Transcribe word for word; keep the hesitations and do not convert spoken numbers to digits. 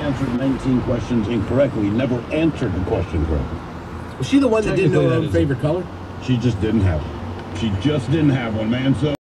answered nineteen questions incorrectly, never answered the question correctly. Was she the one that didn't know her own favorite color? She just didn't have one. She just didn't have one, man. So